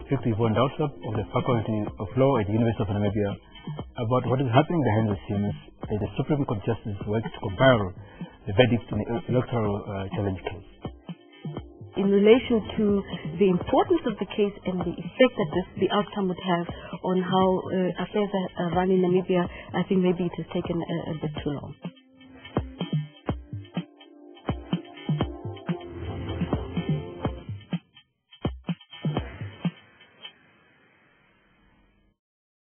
speak to Yvonne Dausab of the Faculty of Law at the University of Namibia about what is happening behind the scenes as the Supreme Court Justice works to compile the verdict in the electoral challenge case. In relation to the importance of the case and the effect that the outcome would have on how affairs are run in Namibia, I think maybe it has taken a bit too long.